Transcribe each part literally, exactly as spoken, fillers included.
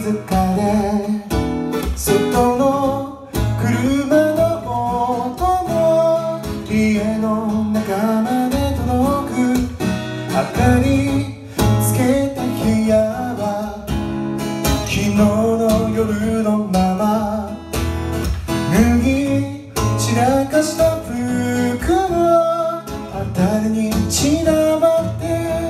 ずかで外の車の音も家の中まで届く。明かりつけた部屋は昨日の夜のまま。脱ぎ散らかした服は辺りに散らばって、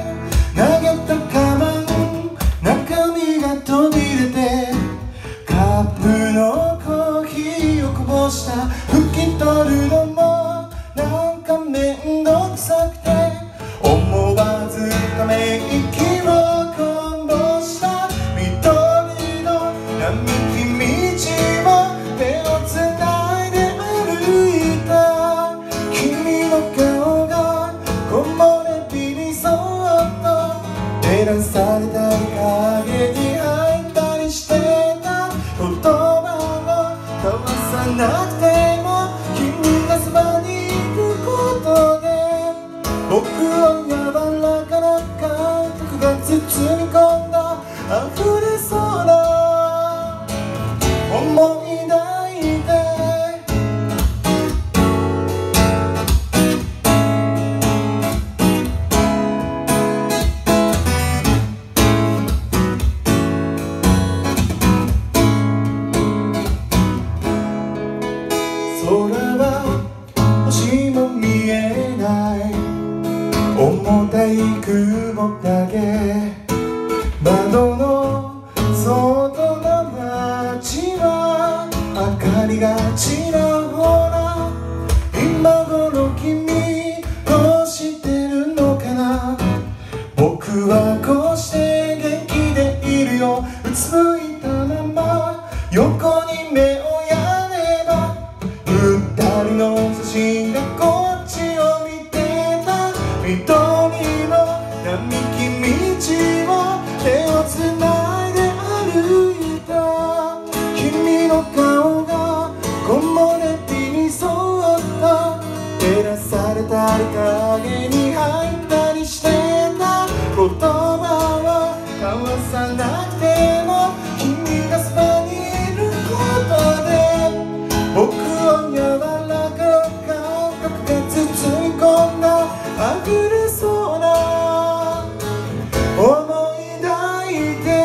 投げたカバン中身が飛び出て、カップのコーヒーをこぼした。拭き取るのもなんかめんどくさくて、思わずため息をこぼした。緑の並木道を手をつないで歩いた。君の顔が木漏れ日にそっと照らされたり影に入ったりしてた。言葉を交わさなくても君がそばにいることで、僕を柔らかな感覚が包み込んだ。溢れそうな思い抱いて、空は星も見えない、重たい雲だけ。窓の外の街は明かりがちらほら。今頃君どうしてるのかな。僕はこうして元気でいるよ。うつむいたまま横に目をやれば、二人の写真がこっちを見てた。緑の並木道を手をつないで歩いた。君の顔が木漏れ日にそっと照らされたり影に入ったりしてた。言葉を交わさなくても君がそばにいることで、僕を柔らかな感覚が包み込んだ。溢れそうな思い抱いて、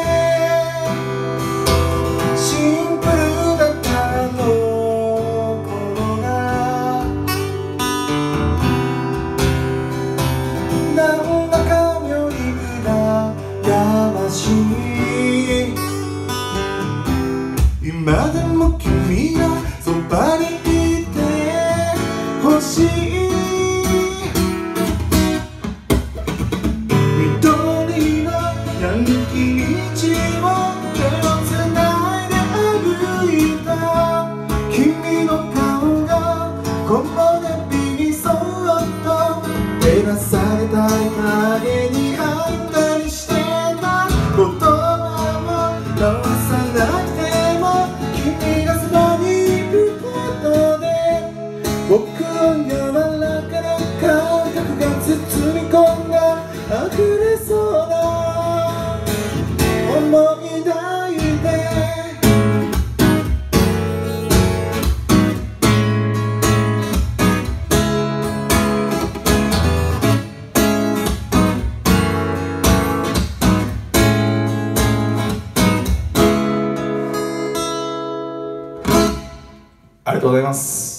シンプルだったあの頃がなんだか妙に羨ましい。今でも君がそばにいてほしい。緑の並木道を手をつないで歩いた。君の顔が木漏れ日にそっと照らされたり影に入ったりしてた。言葉を交わさなくても君がそばにいることで、僕を柔らかな感覚が包み込んだ。溢れそうな思い抱いて、ありがとうございます。